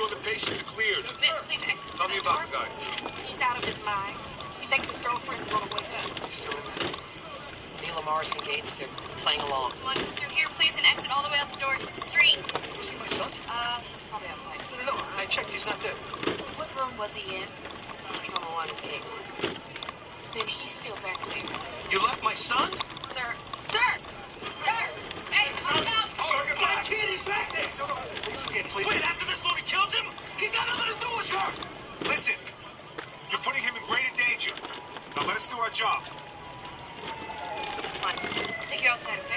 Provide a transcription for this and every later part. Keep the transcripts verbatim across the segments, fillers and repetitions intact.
sure the patient's cleared. Miss, please exit. Tell me about the guy. He's out of his mind. He thinks his girlfriend's gonna wake up. So, Neil and Morrison Gates, they're playing along. Come on, through here, please, and exit all the way out the door to the street. You see my son? Uh, he's probably outside. No, no, no. I checked. He's not there. What room was he in? Drama one of Gates. Then he's still back there. You left my son? Sir, sir, sir! Hey, come out! Oh, my kid, he's back there! Please, kid, please. Wait, after this movie kills him? He's got nothing to do with it! Listen, you're putting him in greater danger. Now let us do our job. Come on, I'll take you outside, okay?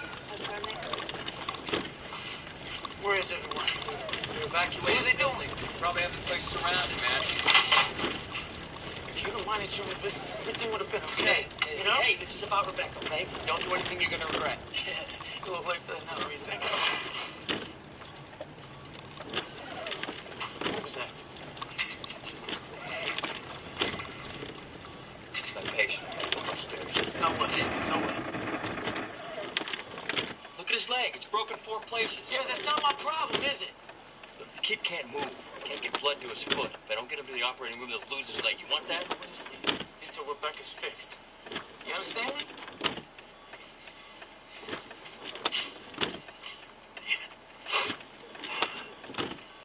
Where is everyone? They're evacuating. What are they doing? Probably have the place surrounded, man. If you'd have wanted your own business, everything would have been okay. Hey, you know? Hey, this is about Rebecca, okay? Don't do anything you're gonna regret. Yeah, you'll wait for that now. What do you think? What was that? That patient upstairs. No way. No way. Look at his leg. It's broken four places. Yeah, that's not my problem, is it? The kid can't move. Can't get blood to his foot. If I don't get him to the operating room, he'll lose his leg. You want that? What is it? Until Rebecca's fixed.